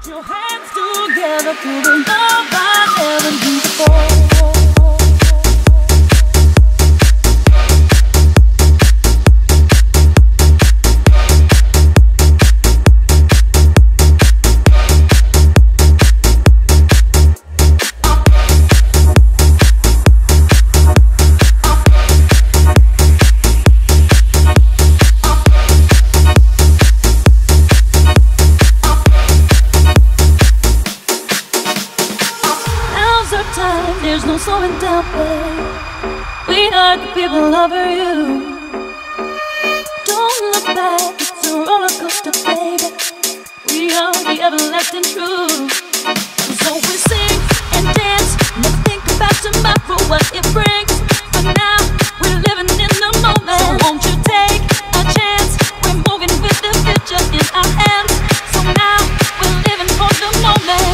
your hands together for the love I never knew before. There's no slowing down, babe. We are the people over you. Don't look back, it's a roller coaster, baby. We are the everlasting truth. So we sing and dance, never think about tomorrow, what it brings. But now we're living in the moment. So won't you take a chance? We're moving with the future in our hands. So now we're living for the moment.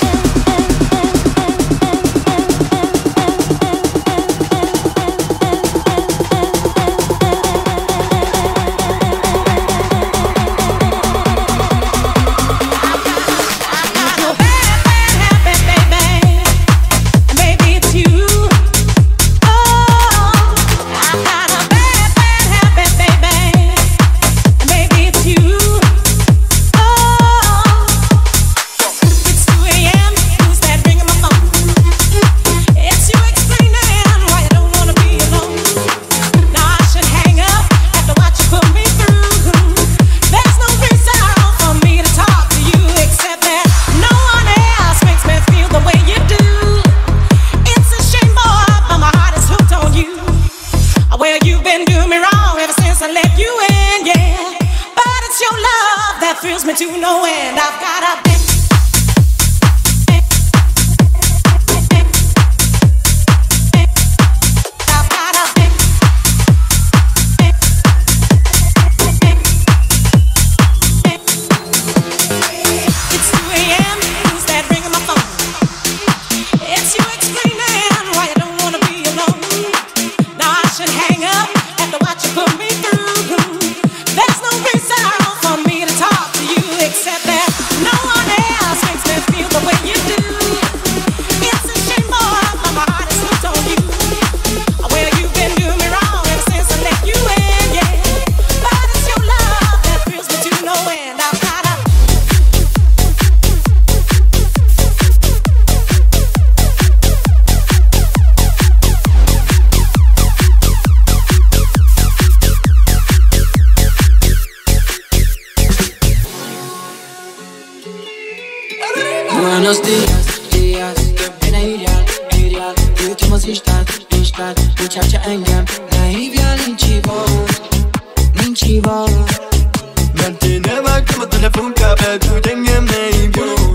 Buenos días, días, bine ideal Últimos instát, ucearce engem Naivial, nincsival Mert én elvágtam a telefonkábelt, hogy engem ne hívjon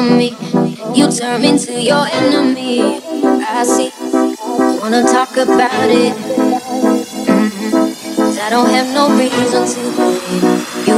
me. You turn me to your enemy. I see. Wanna talk about it. 'Cause I don't have no reason to believe you